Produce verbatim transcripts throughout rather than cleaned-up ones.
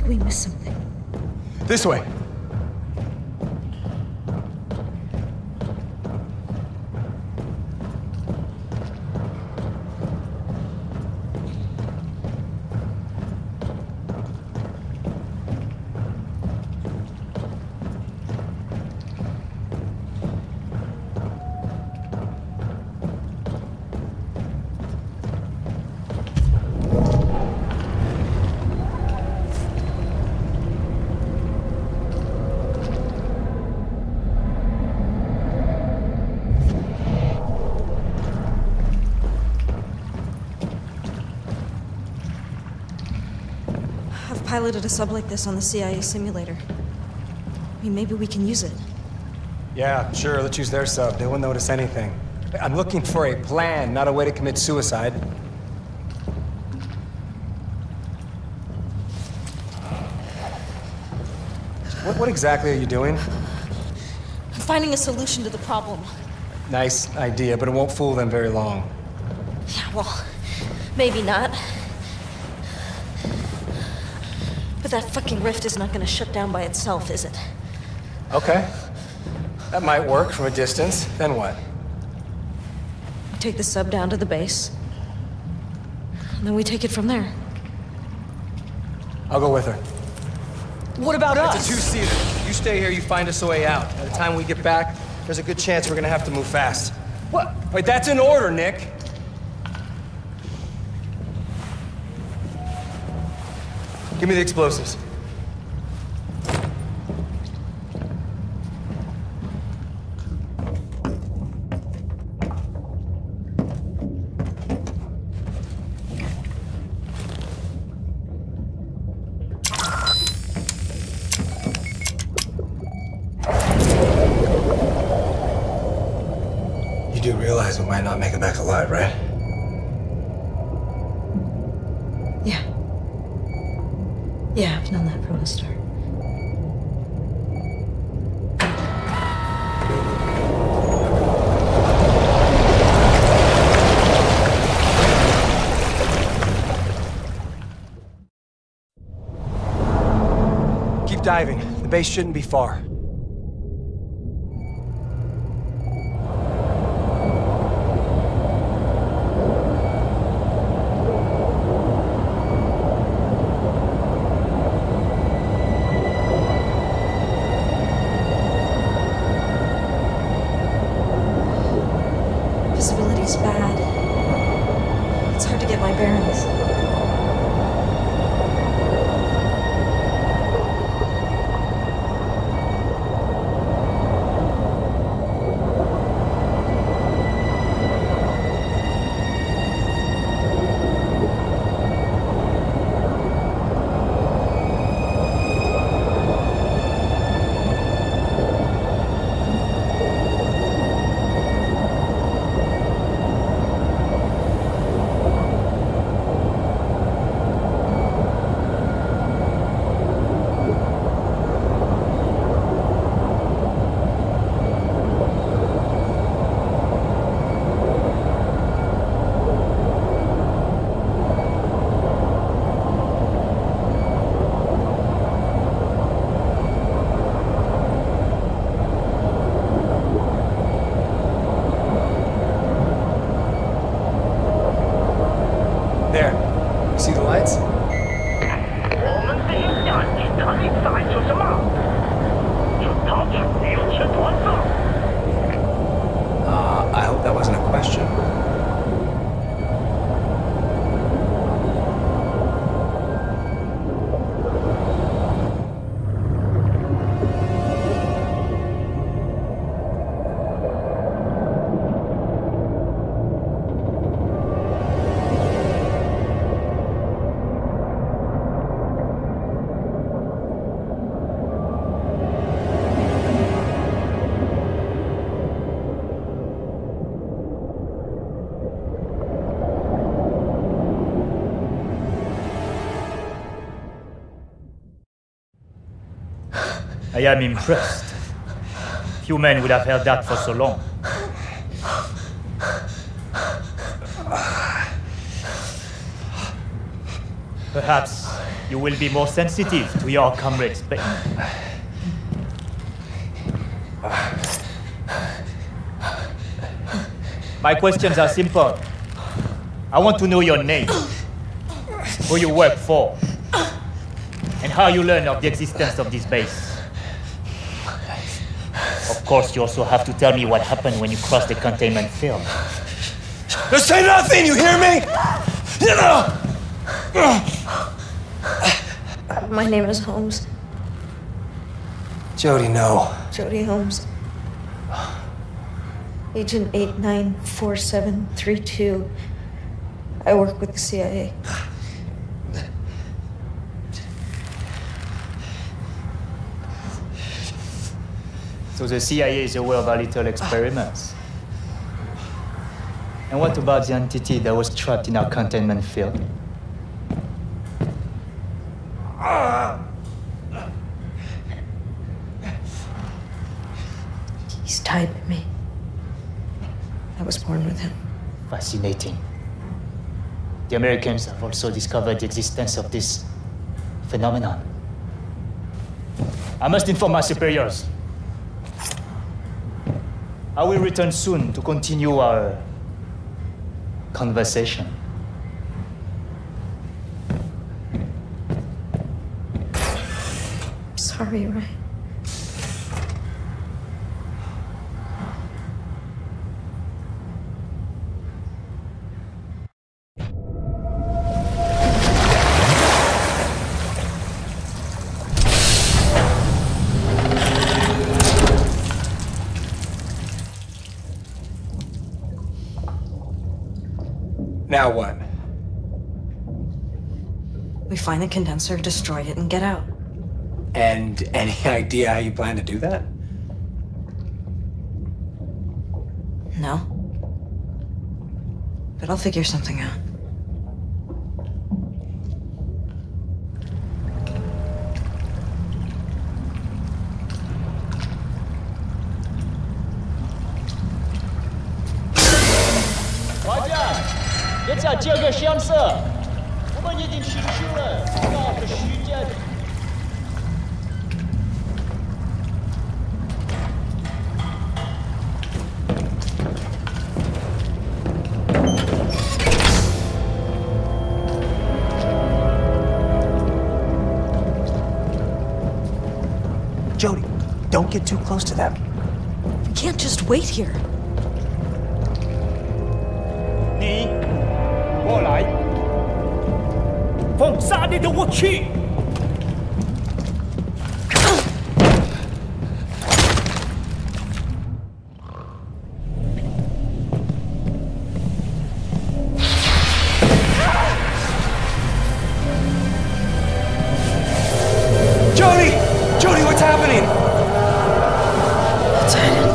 like we missed something. This way. Piloted a sub like this on the C I A simulator. I mean, maybe we can use it. Yeah, sure, let's use their sub. They won't notice anything. I'm looking for a plan, not a way to commit suicide. What, what exactly are you doing? I'm finding a solution to the problem. Nice idea, but it won't fool them very long. Yeah, well, maybe not. But that fucking rift is not gonna shut down by itself, is it? Okay. That might work from a distance. Then what? We take the sub down to the base. And then we take it from there. I'll go with her. What about us? It's a two-seater. You stay here, you find us a way out. By the time we get back, there's a good chance we're gonna have to move fast. What? Wait, that's an order, Nick. Give me the explosives. You do realize we might not make it back alive, right? Yeah. Yeah, I've known that from the start. Keep diving. The base shouldn't be far. Visibility's bad. It's hard to get my bearings. I am impressed. Few men would have held that for so long. Perhaps you will be more sensitive to your comrades' pain. My questions are simple. I want to know your name, who you work for, and how you learn of the existence of this base. Of course, you also have to tell me what happened when you crossed the containment field. Just say nothing, you hear me? My name is Holmes. Jody, no. Jody Holmes. Agent eight nine four seven three two. I work with the C I A. So the C I A is aware of our little experiments. And what about the entity that was trapped in our containment field? He's tied to me. I was born with him. Fascinating. The Americans have also discovered the existence of this phenomenon. I must inform my superiors. I will return soon to continue our conversation. Sorry, Ray. Now what? We find the condenser, destroy it, and get out. And any idea how you plan to do that? No. But I'll figure something out. Jody, don't get too close to them. We can't just wait here. 你过来，放杀你的武器！ Jody! Jody, what's happening? It's hiding.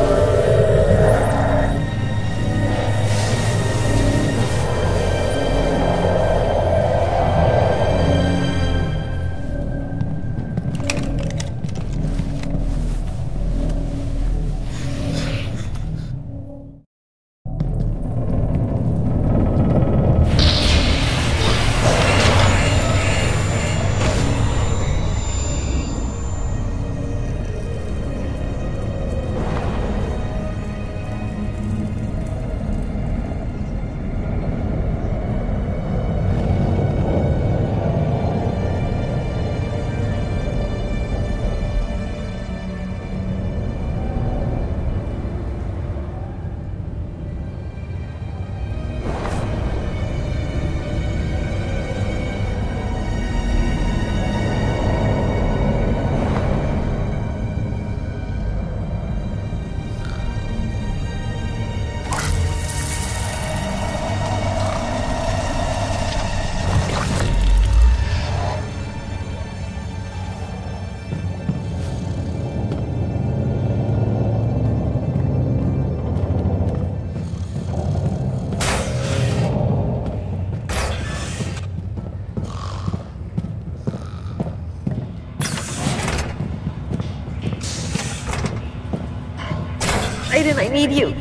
Aiden, I need you.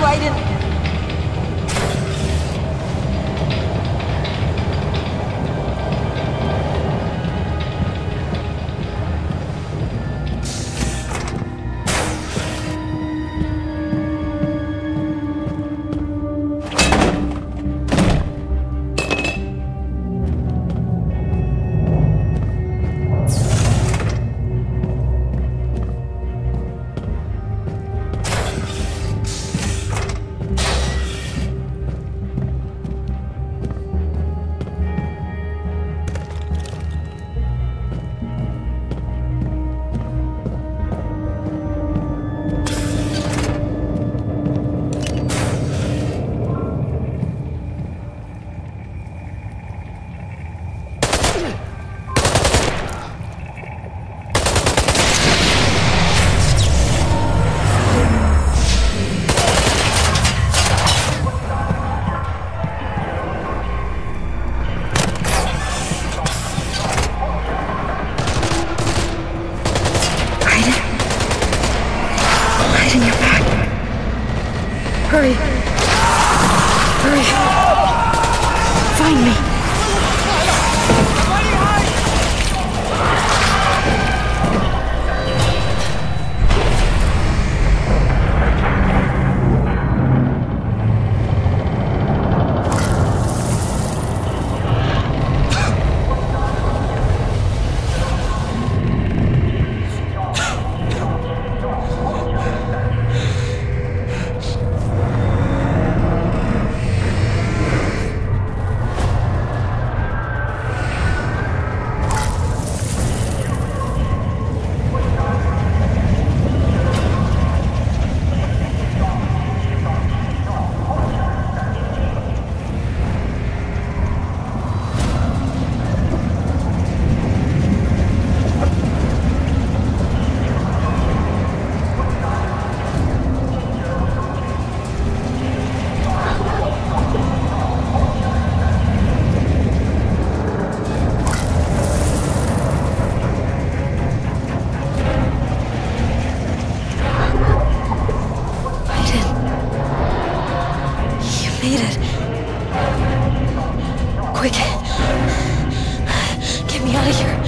Raiden. Hurry! Hurry! Find me! Made it. Quick. Get me out of here.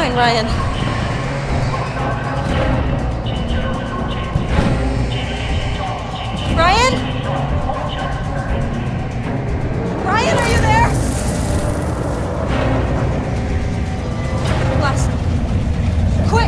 find Ryan. Ryan? Ryan, are you there? Blast. Quick!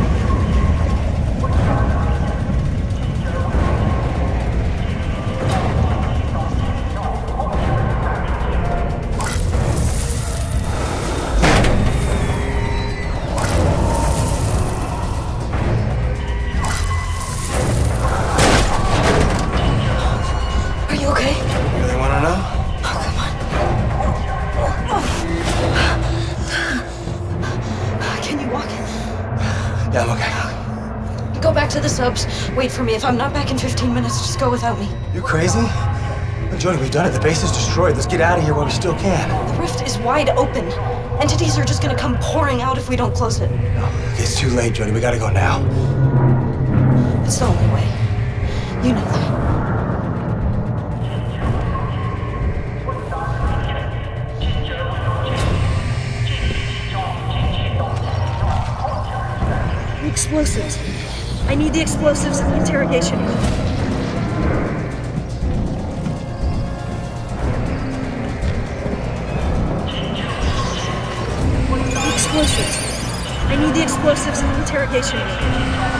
Are you okay? You really want to know? Oh, come on. Can you walk? Yeah, I'm okay. Go back to the subs. Wait for me. If I'm not back in fifteen minutes, just go without me. You crazy? Look, Jody, we've done it. The base is destroyed. Let's get out of here while we still can. The rift is wide open. Entities are just gonna come pouring out if we don't close it. No, okay, it's too late, Jody. We gotta go now. It's the only way. You know that. The explosives. I need the explosives in the interrogation room. The explosives. I need the explosives in the interrogation room.